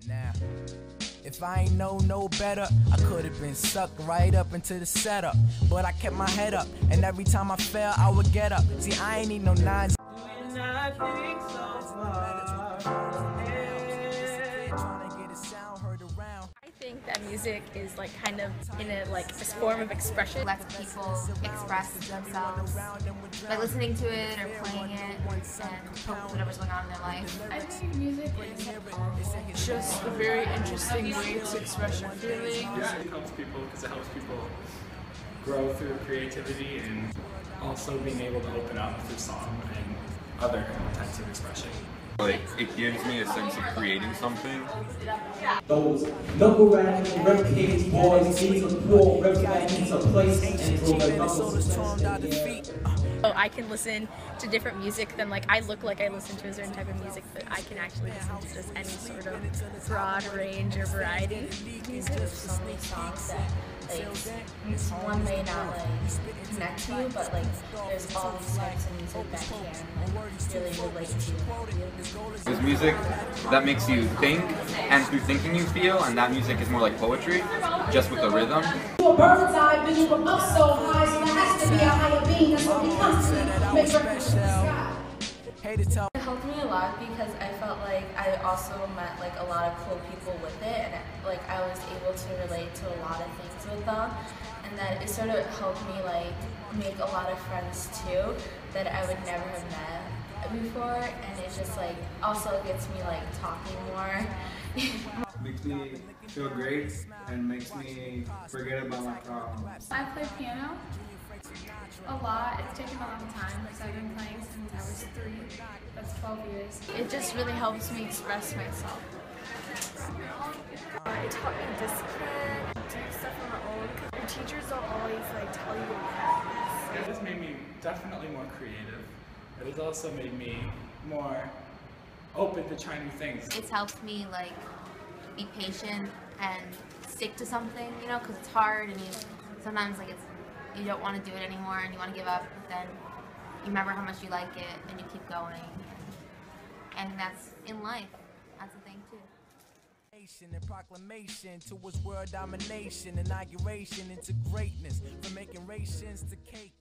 Now, if I ain't know no better, I could have been sucked right up into the setup. But I kept my head up, and every time I fell, I would get up. See, I ain't need no nines. When I think so far, trying to get a sound heard around. I think that music is like kind of in a this form of expression. Lets people express themselves by listening to it or playing it and cope with whatever's going on in their life. I think music is just a very interesting way to express your feelings. Yeah, it helps people because it helps people grow through creativity and also being able to open up through song and other types of expression. Like, it gives me a sense of creating something. Those knuckle-ratting, rib-cage boys need to pull ribs back into place and throw their knuckles. So I can listen to different music than I look like I listen to a certain type of music, but I can actually listen to just any sort of broad range or variety. There's so many songs that one may not connect to you, but there's all these types of music that can really relate to you. There's music that makes you think, and through thinking you feel, and that music is more like poetry, just with the rhythm. A bird's eye view from up so high, so there has to be a higher being. That's what we constantly make reference to the sky. It helped me a lot because I felt like I also met a lot of cool people with it, and I was able to relate to a lot of things with them, and that it sort of helped me make a lot of friends too that I would never have met before, and it just also gets me talking more. Makes me feel great and makes me forget about my problems. I play piano a lot. It's taken a long time because I've been playing since I was 3. That's 12 years. It just really helps me express myself. It taught me discipline, do stuff on my own, because your teachers don't always tell you to practice. It just made me definitely more creative, but it's also made me more open to trying new things. It's helped me be patient and stick to something, because it's hard and sometimes you don't want to do it anymore and you want to give up, but then you remember how much you like it and you keep going. And that's in life. That's the thing too. And proclamation towards world domination, inauguration into greatness, from making rations to cake.